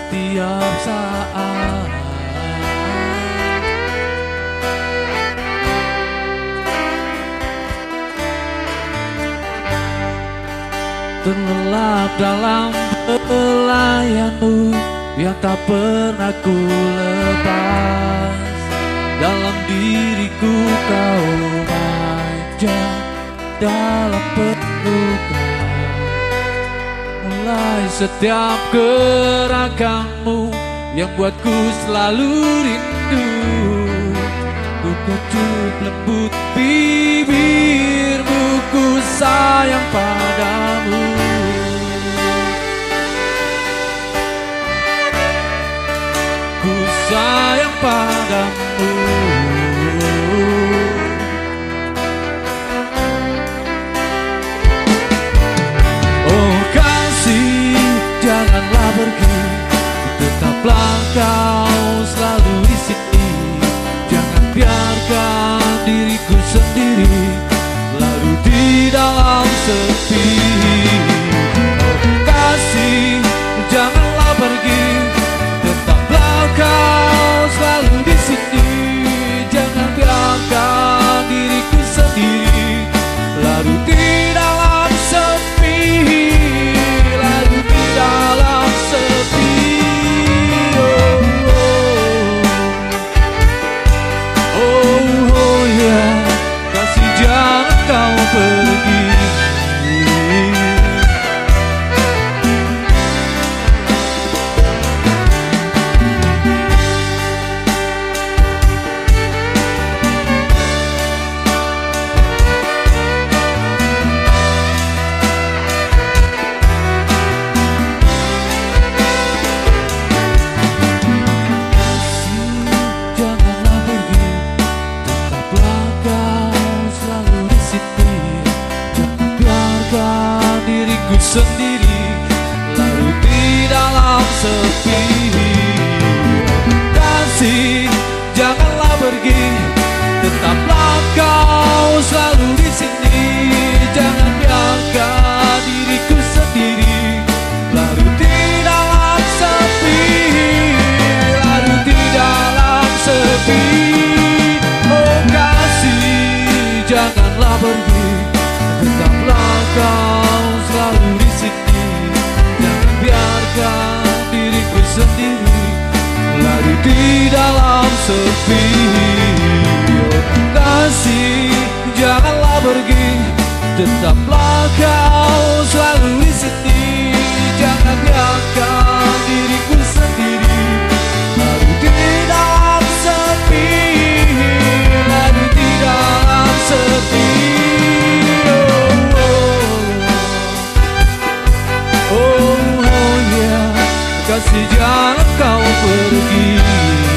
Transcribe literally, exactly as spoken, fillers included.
setiap saat. Terlelap dalam pelayanmu yang tak pernah ku lepas. Dalam diriku kau manja, dalam pelukan. Mulai setiap gerakanmu yang buatku selalu rindu. Ku kecup lembut bibirmu, ku sayang padamu. Ku sayang padamu. Oh kasih, janganlah pergi, tetaplah kau selalu di sini. Jangan biarkan diriku sendiri larut di dalam sepi. Oh kasih, janganlah pergi, tetaplah kau selalu di sini. Jangan biarkan diriku sendiri larut di dalam sepi, larut di dalam sepi. Oh, oh, oh, oh ya, kasih jangan kau pergi. Diriku sendiri larut di dalam sepi. Kasih, janganlah pergi, tetaplah kau selalu di sini. Jangan biarkan diriku sendiri larut di dalam sepi, larut di dalam sepi. Oh kasih, janganlah pergi, tetaplah kau selalu di sini. Jangan biarkan diriku sendiri larut di dalam sepi. Oh kasih, janganlah pergi, tetaplah kau selalu di sini. Jangan biarkan diriku sendiri larut di dalam sepi, larut di dalam sepi. Kasih jangan kau pergi.